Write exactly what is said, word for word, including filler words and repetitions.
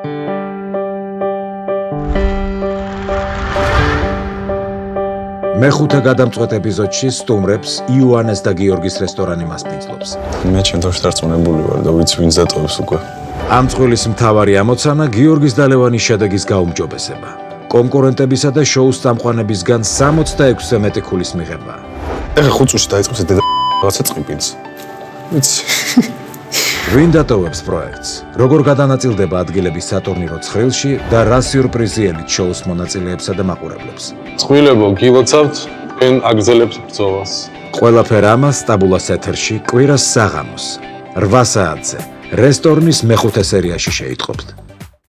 მეხუთე გადამწყვეტ ეპიზოდში სტუმრებს იოანეს და გიორგის რესტორანი მასპინძლობს. მე ჩემთვის დარწმუნებული ვარ და ვიცი ვინც დატოვებს უკვე. ამ წყვილის მთავარი ამოცანა გიორგის და ლევანის შედეგის გაუმჯობესება. კონკურენტებისა და შოუს წამყვანებისგან სამოცდაექვსზე მეტი ქულის მიღება. ეხლა ხუთ წუთში დაიწყებს დედა რაღაცა წყიპინს. ვიცი. ვინ დატოვებს პროექტს? როგორ გადანაწილდება ადგილების სატურნირო ცხრილში და რა სიურპრიზი ელით შოუს მონაწილეებსა და მაყურებლებს? წყვილებო, გილოცავთ, თქვენ აგზელებთ ბრძოლას. ყველაფერ ამას ტაბულას ეთერში კვირას საღამოს რვა საათზე რესტორნის მეხუთე სერიაში შეიტყობთ.